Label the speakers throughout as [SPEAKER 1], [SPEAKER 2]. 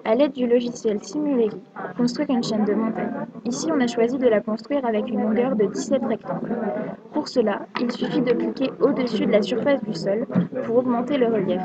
[SPEAKER 1] À l'aide du logiciel Simulery, construire une chaîne de montagnes. Ici, on a choisi de la construire avec une longueur de 17 rectangles. Pour cela, il suffit de cliquer au-dessus de la surface du sol pour augmenter le relief.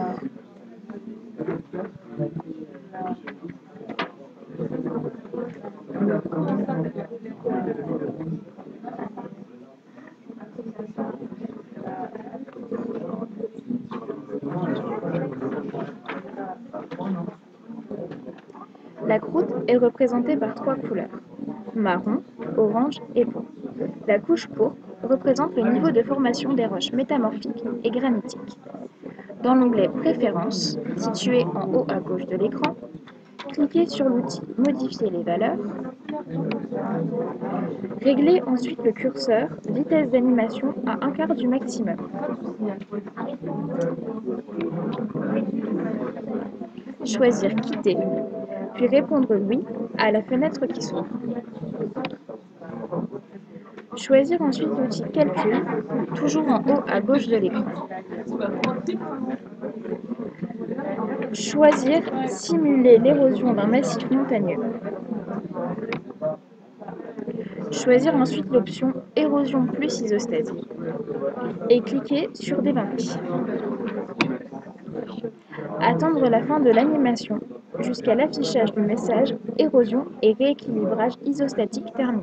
[SPEAKER 1] La croûte est représentée par 3 couleurs: marron, orange et pourpre. La couche pourpre représente le niveau de formation des roches métamorphiques et granitiques. Dans l'onglet Préférences, situé en haut à gauche de l'écran, cliquez sur l'outil Modifier les valeurs. Réglez ensuite le curseur vitesse d'animation à 1/4 du maximum. Choisir Quitter, puis répondre Oui à la fenêtre qui s'ouvre. Choisir ensuite l'outil Calcul, toujours en haut à gauche de l'écran. Choisir Simuler l'érosion d'un massif montagneux. Choisir ensuite l'option Érosion plus isostasie et cliquer sur Démarrer. Attendre la fin de l'animation jusqu'à l'affichage du message Érosion et rééquilibrage isostatique terminé.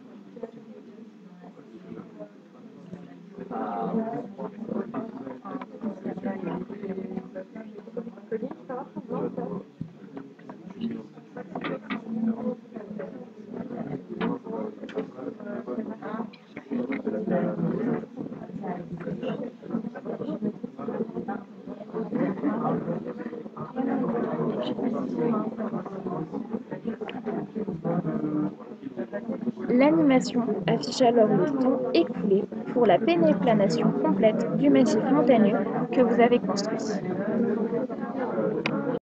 [SPEAKER 1] L'animation affiche alors le temps écoulé pour la pénéplanation complète du massif montagneux que vous avez construit.